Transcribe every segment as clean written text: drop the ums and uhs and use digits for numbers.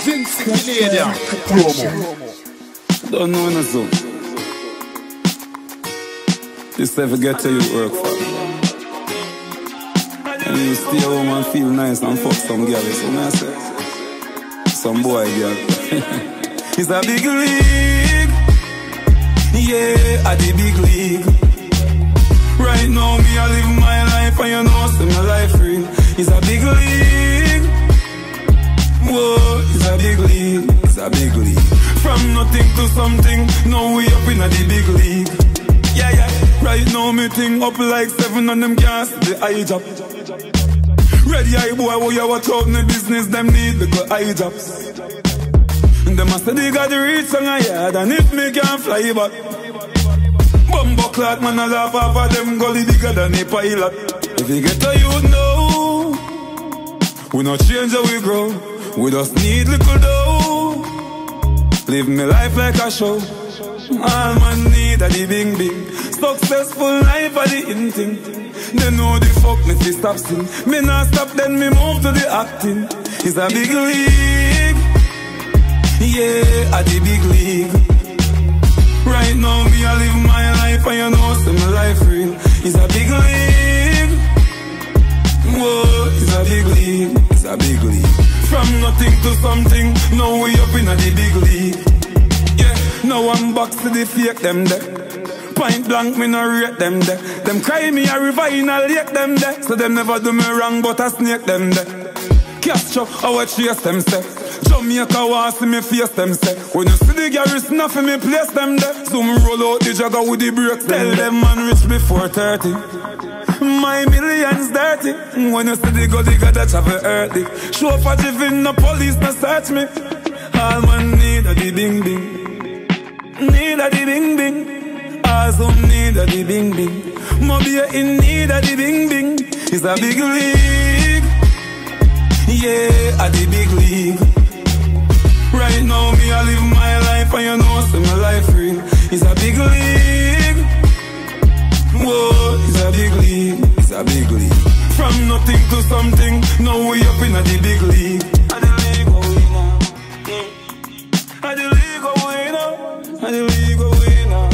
Vince Canadian promo. Don't know no so. This ever get to you work for. And you stay home and feel nice and fuck some girl. So I say, some boy girl. It's a big league. Yeah, at the big league. Right now me I live my life and you know see my life real. It's a big league. Whoa, it's a big league. It's a big league. From nothing to something, now we up in a the big league. Yeah, yeah. Right now me thing up like 7 and them can't see the eye job. Ready eye boy, who you watch out in the business, them need the eye jobs. Them a say they got the reach on a yard, and if me can't fly back, bumbo clock man a laugh off of them gully bigger than a pilot. If you get to you know, we not change how we grow, we just need little dough. Live me life like a show. All man need a the bing bing. Successful life a the in thing. They know the fuck me fi stop sing. Me not stop then me move to the acting. It's a big league. Yeah, at the big league. Right now me I live my life and you know see my life real. It's a big league. Whoa, it's a big league. It's a big league. From nothing to something, now we up in a the big league. Yeah, now I'm back to the fake them there. Point blank me no rate them there. Them cry me a river in a lake them there. So them never do me wrong but I snake them there. Castro, how I chase them say. Jamaica want see me face them say. When you see the garrison off me place them there. Zoom roll out the jagger with the brakes. Tell them man rich before 30. My millions dirty. When you see the go digger that have a earthy. Show for giving the police no search me. All man need a the bing bing. Need a the bing bing. All some need a the bing bing. Mobile in need a the bing bing. It's a big league. Yeah, at the big league. Right now me I live my life and you know see my life real. It's a big league. Whoa, it's a big league. It's a big league. From nothing to something, now we up in a the big league. At the league go winner. At the league go winner. At the league go winner.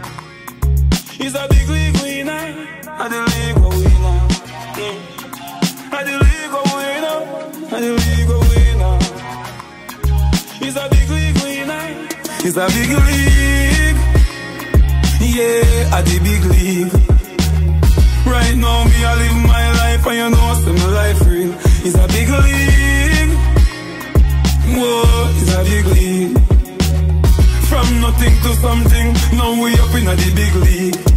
It's a big league winner. At the league go winner. At the league go winner. At the league go winner. It's a big league winner. It's a big league. Yeah, at the big league. Right now me I live my life and you know see my life real. It's a big league. Whoa, it's a big league. From nothing to something, now we up in a the big league.